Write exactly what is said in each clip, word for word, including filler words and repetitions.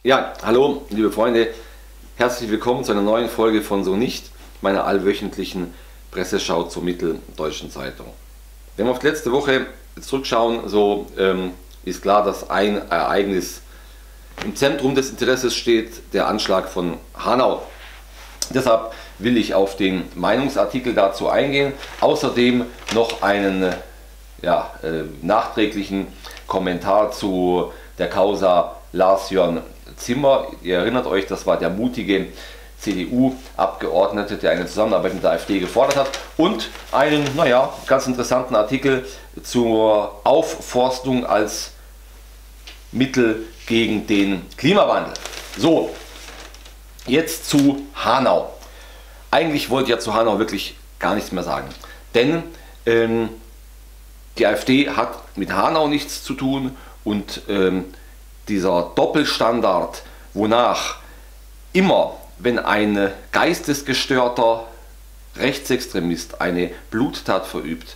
Ja, hallo liebe Freunde, herzlich willkommen zu einer neuen Folge von So nicht, meiner allwöchentlichen Presseschau zur Mitteldeutschen Zeitung. Wenn wir auf die letzte Woche zurückschauen, so ähm, ist klar, dass ein Ereignis im Zentrum des Interesses steht, der Anschlag von Hanau. Deshalb will ich auf den Meinungsartikel dazu eingehen, außerdem noch einen ja, äh, nachträglichen Kommentar zu der Causa Lars-Jörn Zimmer. Ihr erinnert euch, das war der mutige C D U-Abgeordnete, der eine Zusammenarbeit mit der AfD gefordert hat, und einen, naja, ganz interessanten Artikel zur Aufforstung als Mittel gegen den Klimawandel. So, jetzt zu Hanau. Eigentlich wollte ich ja zu Hanau wirklich gar nichts mehr sagen, denn ähm, die AfD hat mit Hanau nichts zu tun und ähm, dieser Doppelstandard, wonach immer, wenn ein geistesgestörter Rechtsextremist eine Bluttat verübt,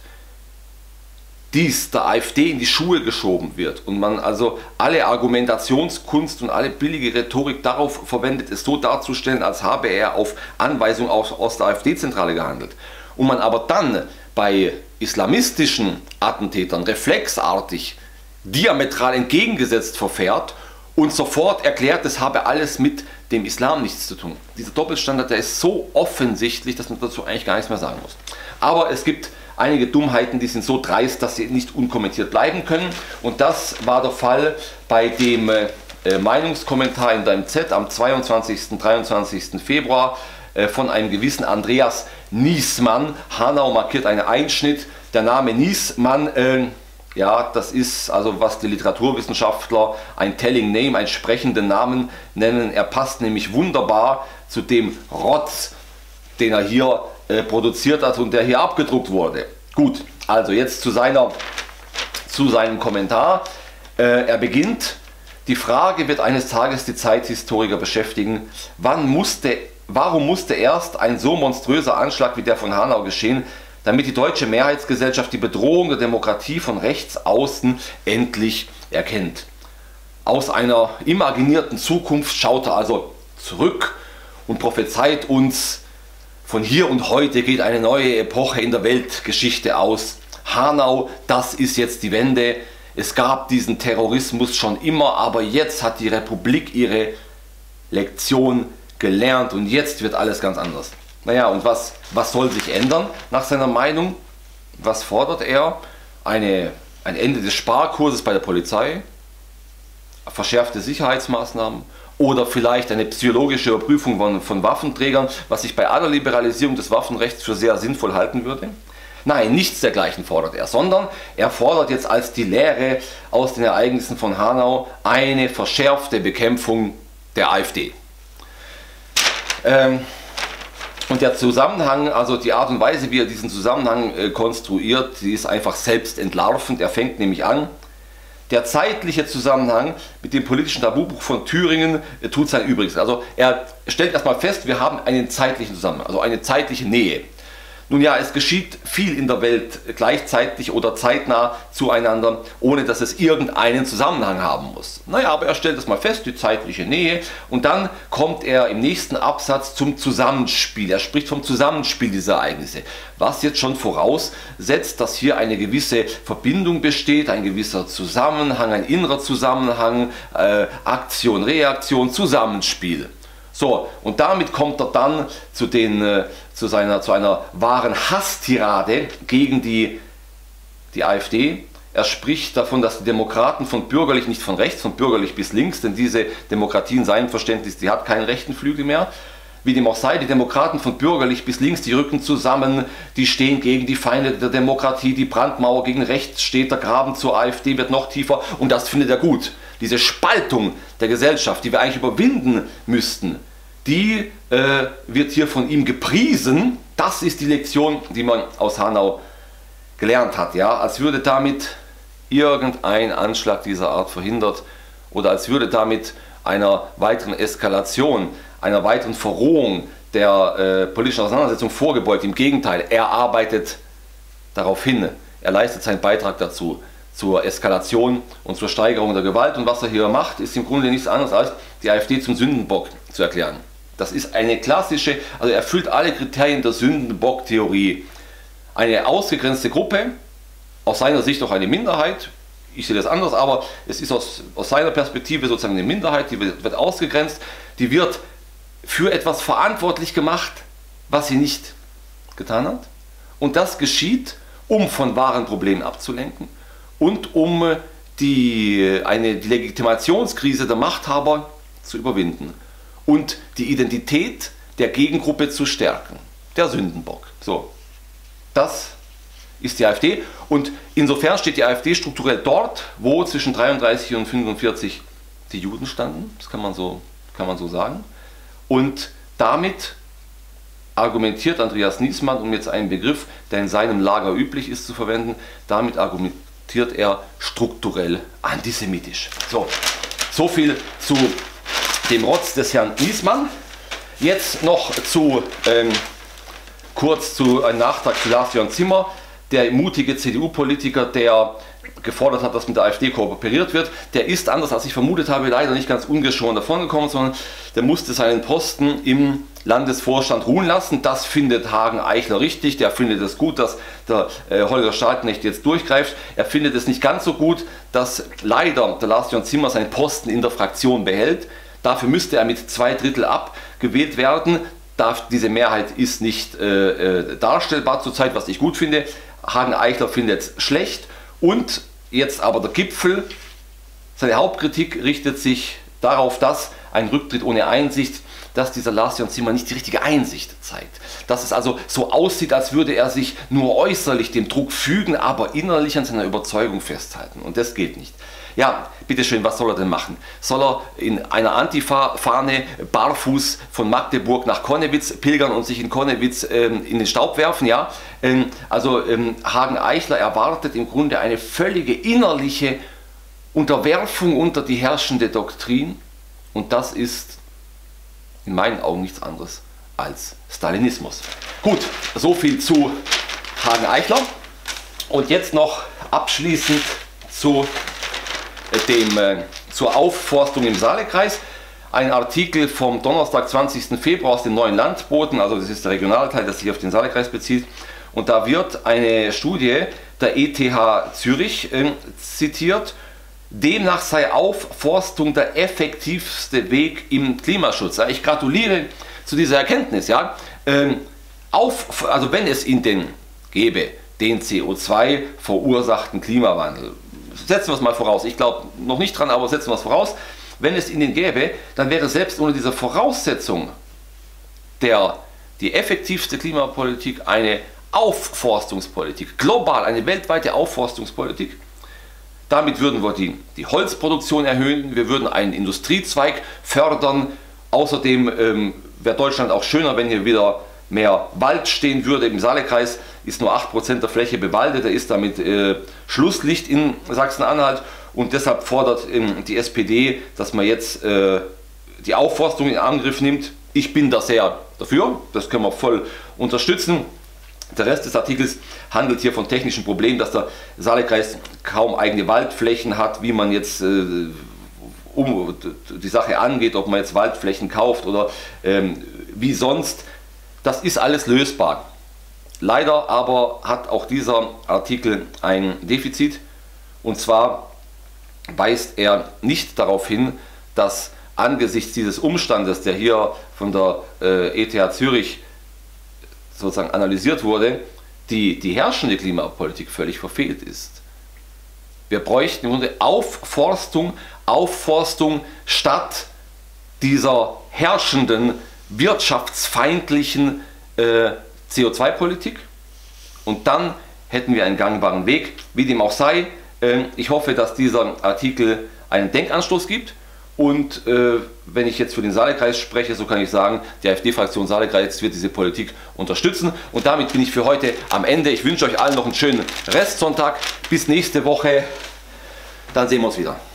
dies der AfD in die Schuhe geschoben wird und man also alle Argumentationskunst und alle billige Rhetorik darauf verwendet, es so darzustellen, als habe er auf Anweisung aus, aus der AfD-Zentrale gehandelt, und man aber dann bei islamistischen Attentätern reflexartig diametral entgegengesetzt verfährt und sofort erklärt, es habe alles mit dem Islam nichts zu tun. Dieser Doppelstandard, der ist so offensichtlich, dass man dazu eigentlich gar nichts mehr sagen muss. Aber es gibt einige Dummheiten, die sind so dreist, dass sie nicht unkommentiert bleiben können, und das war der Fall bei dem äh, Meinungskommentar in der M Z am zweiundzwanzigsten und dreiundzwanzigsten Februar äh, von einem gewissen Andreas Niesmann. Hanau markiert einen Einschnitt. Der Name Niesmann, äh, ja, das ist, also was die Literaturwissenschaftler ein telling name, einen sprechenden Namen nennen. Er passt nämlich wunderbar zu dem Rotz, den er hier äh, produziert hat und der hier abgedruckt wurde. Gut, also jetzt zu, seiner, zu seinem Kommentar. Äh, er beginnt: Die Frage wird eines Tages die Zeithistoriker beschäftigen, wann musste, warum musste erst ein so monströser Anschlag wie der von Hanau geschehen, damit die deutsche Mehrheitsgesellschaft die Bedrohung der Demokratie von rechts außen endlich erkennt. Aus einer imaginierten Zukunft schaut er also zurück und prophezeit uns: Von hier und heute geht eine neue Epoche in der Weltgeschichte aus. Hanau, das ist jetzt die Wende. Es gab diesen Terrorismus schon immer, aber jetzt hat die Republik ihre Lektion gelernt und jetzt wird alles ganz anders. Naja, und was, was soll sich ändern nach seiner Meinung? Was fordert er? Eine, ein Ende des Sparkurses bei der Polizei? Verschärfte Sicherheitsmaßnahmen? Oder vielleicht eine psychologische Überprüfung von, von Waffenträgern, was ich bei aller Liberalisierung des Waffenrechts für sehr sinnvoll halten würde? Nein, nichts dergleichen fordert er, sondern er fordert jetzt als die Lehre aus den Ereignissen von Hanau eine verschärfte Bekämpfung der AfD. Ähm, Und der Zusammenhang, also die Art und Weise, wie er diesen Zusammenhang äh, konstruiert, die ist einfach selbst entlarvend. Er fängt nämlich an: Der zeitliche Zusammenhang mit dem politischen Tabubuch von Thüringen äh, tut sein Übriges. Also er stellt erstmal fest, wir haben einen zeitlichen Zusammenhang, also eine zeitliche Nähe. Nun ja, es geschieht viel in der Welt gleichzeitig oder zeitnah zueinander, ohne dass es irgendeinen Zusammenhang haben muss. Naja, aber er stellt das mal fest, die zeitliche Nähe, und dann kommt er im nächsten Absatz zum Zusammenspiel. Er spricht vom Zusammenspiel dieser Ereignisse, was jetzt schon voraussetzt, dass hier eine gewisse Verbindung besteht, ein gewisser Zusammenhang, ein innerer Zusammenhang, äh, Aktion, Reaktion, Zusammenspiel. So, und damit kommt er dann zu, den, äh, zu, seiner, zu einer wahren Hasstirade gegen die, die AfD. Er spricht davon, dass die Demokraten von bürgerlich, nicht von rechts, von bürgerlich bis links, denn diese Demokratie in seinem Verständnis, die hat keinen rechten Flügel mehr. Wie dem auch sei, die Demokraten von bürgerlich bis links, die rücken zusammen, die stehen gegen die Feinde der Demokratie, die Brandmauer gegen rechts steht, der Graben zur AfD wird noch tiefer, und das findet er gut. Diese Spaltung der Gesellschaft, die wir eigentlich überwinden müssten, die äh, wird hier von ihm gepriesen. Das ist die Lektion, die man aus Hanau gelernt hat. Ja? Als würde damit irgendein Anschlag dieser Art verhindert oder als würde damit einer weiteren Eskalation, einer weiteren Verrohung der äh, politischen Auseinandersetzung vorgebeugt. Im Gegenteil, er arbeitet darauf hin, er leistet seinen Beitrag dazu, zur Eskalation und zur Steigerung der Gewalt. Und was er hier macht, ist im Grunde nichts anderes als die AfD zum Sündenbock zu erklären. Das ist eine klassische, also er erfüllt alle Kriterien der Sündenbock-Theorie. Eine ausgegrenzte Gruppe, aus seiner Sicht auch eine Minderheit, ich sehe das anders, aber es ist aus, aus seiner Perspektive sozusagen eine Minderheit, die wird, wird ausgegrenzt, die wird für etwas verantwortlich gemacht, was sie nicht getan hat. Und das geschieht, um von wahren Problemen abzulenken und um die, eine, die Legitimationskrise der Machthaber zu überwinden und die Identität der Gegengruppe zu stärken. Der Sündenbock. So, das ist die AfD und insofern steht die AfD strukturell dort, wo zwischen dreiunddreißig und fünfundvierzig die Juden standen, das kann man so, kann man so sagen. Und damit argumentiert Andreas Niesmann, um jetzt einen Begriff, der in seinem Lager üblich ist, zu verwenden, damit argumentiert er strukturell antisemitisch. So, so viel zu dem Rotz des Herrn Niesmann. Jetzt noch zu, ähm, kurz zu einem Nachtrag zu Lars-Jörn Zimmer, der mutige C D U-Politiker, der gefordert hat, dass mit der AfD kooperiert wird. Der ist, anders als ich vermutet habe, leider nicht ganz ungeschoren davongekommen, sondern der musste seinen Posten im Landesvorstand ruhen lassen. Das findet Hagen Eichler richtig. Der findet es gut, dass der äh, Holger Starknecht jetzt durchgreift. Er findet es nicht ganz so gut, dass leider der Lars-Jörn Zimmer seinen Posten in der Fraktion behält. Dafür müsste er mit zwei Drittel abgewählt werden. Darf, diese Mehrheit ist nicht äh, äh, darstellbar zurzeit, was ich gut finde. Hagen Eichler findet es schlecht. Und jetzt aber der Gipfel. Seine Hauptkritik richtet sich darauf, dass ein Rücktritt ohne Einsicht, dass dieser Lars-Jörn Zimmer nicht die richtige Einsicht zeigt. Dass es also so aussieht, als würde er sich nur äußerlich dem Druck fügen, aber innerlich an seiner Überzeugung festhalten. Und das geht nicht. Ja, bitteschön, was soll er denn machen? Soll er in einer Antifa-Fahne barfuß von Magdeburg nach Konnewitz pilgern und sich in Konnewitz ähm, in den Staub werfen? Ja, ähm, also ähm, Hagen Eichler erwartet im Grunde eine völlige innerliche Unterwerfung unter die herrschende Doktrin und das ist in meinen Augen nichts anderes als Stalinismus. Gut, so viel zu Hagen Eichler und jetzt noch abschließend zu Dem, äh, zur Aufforstung im Saalekreis. Ein Artikel vom Donnerstag, zwanzigsten Februar aus dem Neuen Landboten, also das ist der Regionalteil, das sich auf den Saalekreis bezieht. Und da wird eine Studie der E T H Zürich äh, zitiert. Demnach sei Aufforstung der effektivste Weg im Klimaschutz. Ich gratuliere zu dieser Erkenntnis. Ja? Ähm, auf, also wenn es in den gäbe, den C O zwei verursachten Klimawandel, setzen wir es mal voraus, ich glaube noch nicht dran, aber setzen wir es voraus, wenn es in den gäbe, dann wäre selbst ohne diese Voraussetzung der, die effektivste Klimapolitik eine Aufforstungspolitik, global eine weltweite Aufforstungspolitik. Damit würden wir die, die Holzproduktion erhöhen, wir würden einen Industriezweig fördern, außerdem ähm, wäre Deutschland auch schöner, wenn hier wieder mehr Wald stehen würde. Im Saalekreis ist nur acht Prozent der Fläche bewaldet, da ist damit äh, Schlusslicht in Sachsen-Anhalt und deshalb fordert ähm, die S P D, dass man jetzt äh, die Aufforstung in Angriff nimmt. Ich bin da sehr dafür, das können wir voll unterstützen. Der Rest des Artikels handelt hier von technischen Problemen, dass der Saalekreis kaum eigene Waldflächen hat, wie man jetzt äh, um die Sache angeht, ob man jetzt Waldflächen kauft oder ähm, wie sonst. Das ist alles lösbar. Leider aber hat auch dieser Artikel ein Defizit und zwar weist er nicht darauf hin, dass angesichts dieses Umstandes, der hier von der äh, E T H Zürich sozusagen analysiert wurde, die, die herrschende Klimapolitik völlig verfehlt ist. Wir bräuchten im Grunde Aufforstung, Aufforstung statt dieser herrschenden wirtschaftsfeindlichen äh, C O zwei Politik und dann hätten wir einen gangbaren Weg, wie dem auch sei. Äh, ich hoffe, dass dieser Artikel einen Denkanstoß gibt und äh, wenn ich jetzt für den Saalekreis spreche, so kann ich sagen, die AfD-Fraktion Saalekreis wird diese Politik unterstützen und damit bin ich für heute am Ende. Ich wünsche euch allen noch einen schönen Restsonntag, bis nächste Woche, dann sehen wir uns wieder.